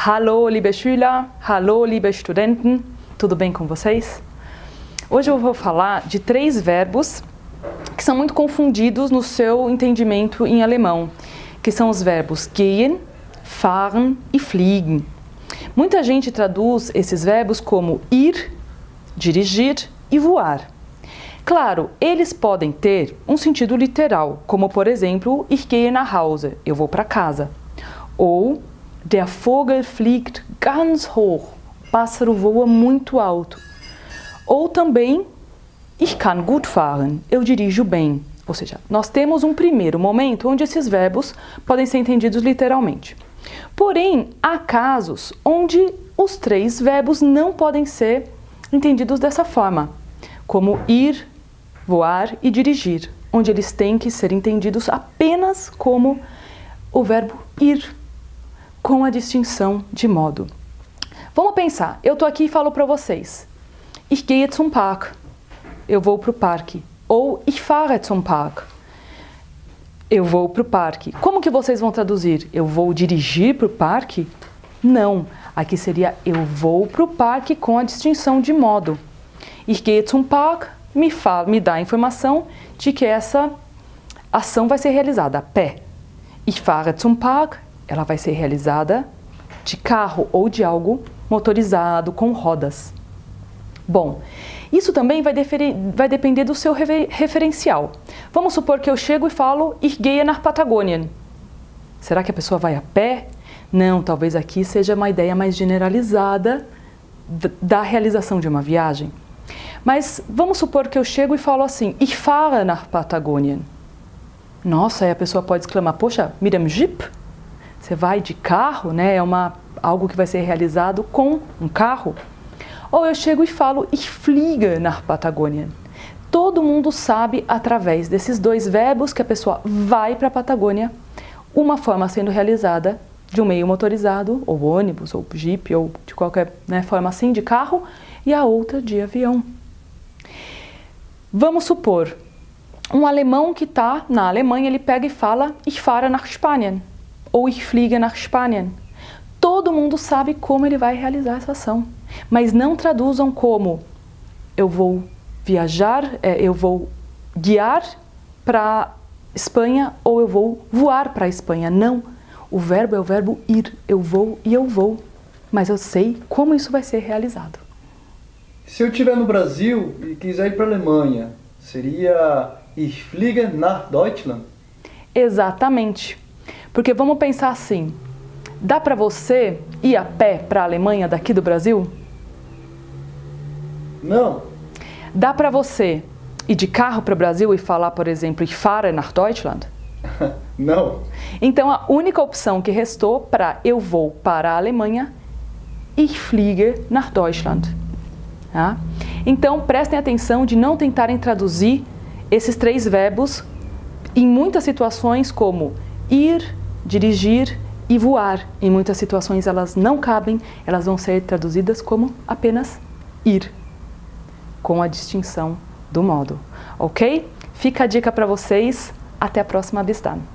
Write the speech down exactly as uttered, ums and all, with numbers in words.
Hallo, liebe Schüler, hallo, liebe Studenten, tudo bem com vocês? Hoje eu vou falar de três verbos que são muito confundidos no seu entendimento em alemão, que são os verbos gehen, fahren e fliegen. Muita gente traduz esses verbos como ir, dirigir e voar. Claro, eles podem ter um sentido literal, como por exemplo, ich gehe nach Hause, eu vou para casa. Ou der Vogel fliegt ganz hoch, o pássaro voa muito alto. Ou também, ich kann gut fahren, eu dirijo bem. Ou seja, nós temos um primeiro momento onde esses verbos podem ser entendidos literalmente. Porém, há casos onde os três verbos não podem ser entendidos dessa forma, como ir, voar e dirigir, onde eles têm que ser entendidos apenas como o verbo ir, com a distinção de modo. Vamos pensar, eu estou aqui e falo para vocês, ich gehe zum Park, eu vou para o parque, ou ich fahre zum Park, eu vou para o parque. Como que vocês vão traduzir? Eu vou dirigir para o parque? Não, aqui seria eu vou para o parque com a distinção de modo. Ich gehe zum Park me, fala, me dá a informação de que essa ação vai ser realizada a pé. Ich fahre zum Park, ela vai ser realizada de carro ou de algo motorizado com rodas. Bom, isso também vai, vai depender do seu referencial. Vamos supor que eu chego e falo ich gehe nach Patagonien. Será que a pessoa vai a pé? Não, talvez aqui seja uma ideia mais generalizada da realização de uma viagem. Mas vamos supor que eu chego e falo assim, ich fahre nach Patagonien. Nossa, aí a pessoa pode exclamar, poxa, mit dem Jeep? Você vai de carro, né? É uma, algo que vai ser realizado com um carro. Ou eu chego e falo, ich fliege nach Patagonien. Todo mundo sabe, através desses dois verbos, que a pessoa vai para a Patagônia, uma forma sendo realizada de um meio motorizado, ou ônibus, ou jeep, ou de qualquer né, forma assim, de carro, e a outra de avião. Vamos supor, um alemão que está na Alemanha, ele pega e fala, ich fahre nach Spanien, ou ich fliege nach Spanien. Todo mundo sabe como ele vai realizar essa ação, mas não traduzam como eu vou viajar, é, eu vou guiar para Espanha ou eu vou voar para a Espanha. Não, o verbo é o verbo ir, eu vou e eu vou, mas eu sei como isso vai ser realizado. Se eu estiver no Brasil e quiser ir para a Alemanha, seria ich fliege nach Deutschland? Exatamente, porque vamos pensar assim, dá para você ir a pé para a Alemanha daqui do Brasil? Não. Dá para você ir de carro para o Brasil e falar, por exemplo, ich fahre nach Deutschland? Não. Então a única opção que restou para eu vou para a Alemanha, ich fliege nach Deutschland. Tá? Então prestem atenção de não tentarem traduzir esses três verbos em muitas situações como ir, dirigir e voar. Em muitas situações elas não cabem, elas vão ser traduzidas como apenas ir, com a distinção do modo. Ok? Fica a dica para vocês. Até a próxima, bis dann.